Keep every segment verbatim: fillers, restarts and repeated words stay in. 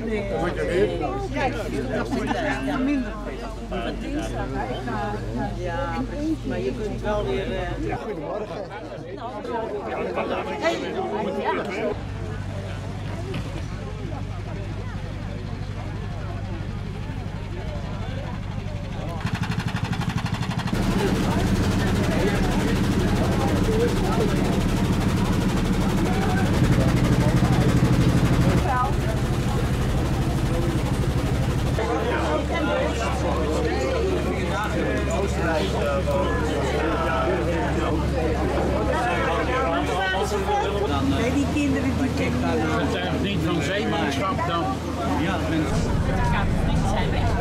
Moet je weer? Kijk, dat is minder. Ja, maar je kunt wel weer... Uh... Goedemorgen. Nee, die kinderen die kennen we zijn vriend van zeemanschap dan. Ja, mensen. Vrienden zijn weg.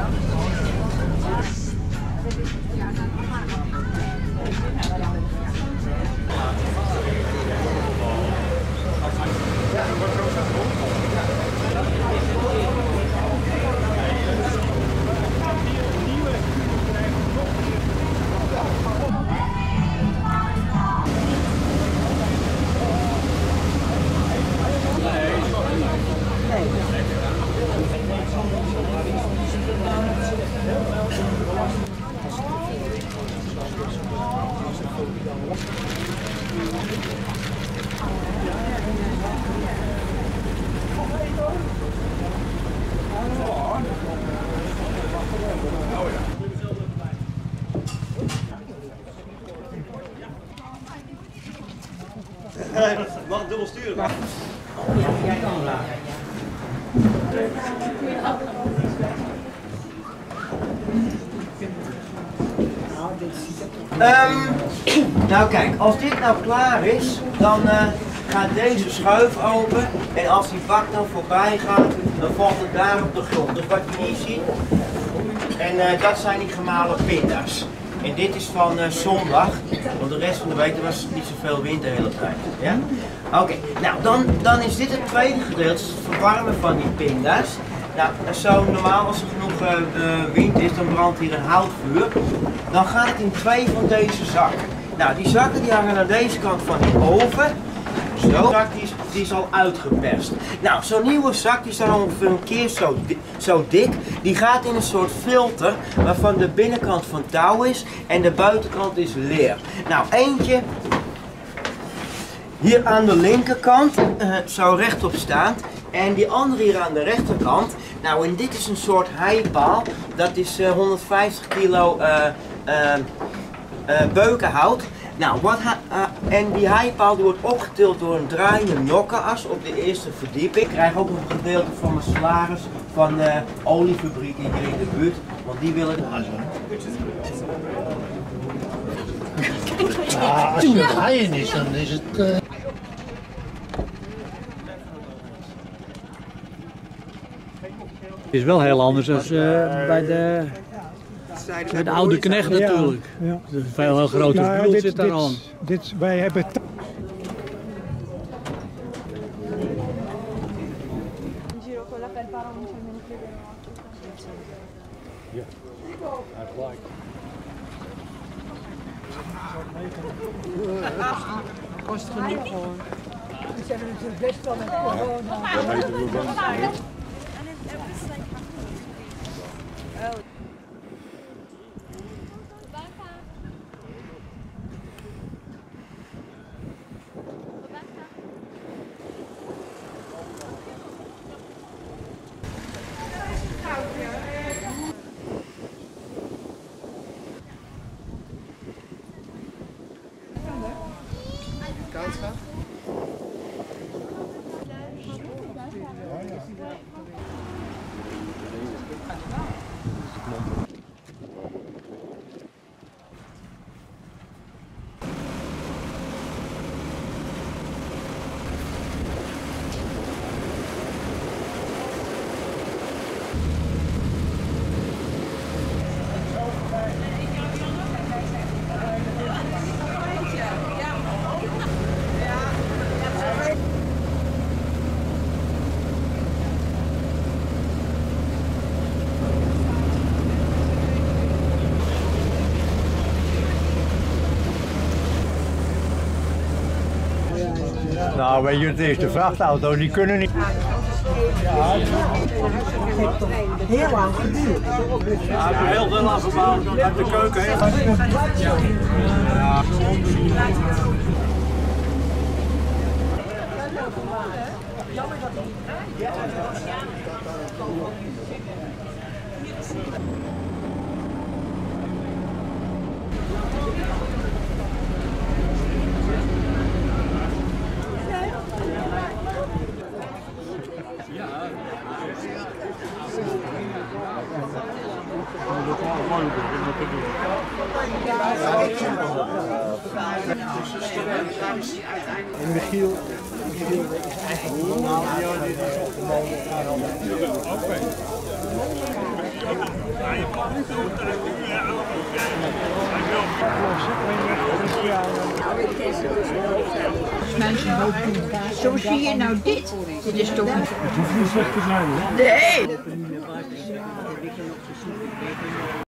Mag ik dubbel sturen? Ja, jij kan laten. Um, nou kijk, als dit nou klaar is, dan uh, gaat deze schuif open en als die bak dan voorbij gaat, dan valt het daar op de grond. Dus wat je hier ziet, en uh, dat zijn die gemalen pinda's. En dit is van uh, zondag, want de rest van de week er was niet zoveel wind de hele tijd. Ja? Oké, okay. Nou dan, dan is dit het tweede gedeelte, het verwarmen van die pinda's. Nou, zo normaal als er genoeg uh, uh, wind is, dan brandt hier een houtvuur. Dan gaat het in twee van deze zakken. Nou, die zakken die hangen aan deze kant van die oven. Zo. De zak die is, die is al uitgeperst. Nou, zo'n nieuwe zak die is dan ongeveer een keer zo, zo dik. Die gaat in een soort filter waarvan de binnenkant van touw is en de buitenkant is leer. Nou, eentje hier aan de linkerkant, uh, zo rechtop staand. En die andere hier aan de rechterkant. Nou, en dit is een soort heipaal. Dat is uh, honderdvijftig kilo uh, uh, uh, beukenhout. Nou, wat uh, en die heipaal die wordt opgetild door een draaiende nokkenas op de eerste verdieping. Ik krijg ook nog een gedeelte van mijn salaris van de oliefabriek hier in de buurt. Want die willen... Ja, als het haaien is, dan is het... Uh... Het is wel heel anders dan uh, bij de, bij de oude knecht natuurlijk. Ja, ja. Een veel heel groter nou, wiel dit, zit daar dit, aan. Dit, wij hebben... Ja, gelijk. Kost genoeg gewoon. Ze hebben natuurlijk best wel met corona. Dan weten we wel. Koud gaat? Nou, weet je, het is de vrachtauto, die kunnen niet. Heel lang geduurd. Ja, heel veel afgebouwd. Uit de keuken heen. En Michiel, Michiel is eigenlijk normaal, die is op de molen. Zo zie je nou dit. Dit is toch niet... Het hoeft niet slecht te zijn, hè? Nee!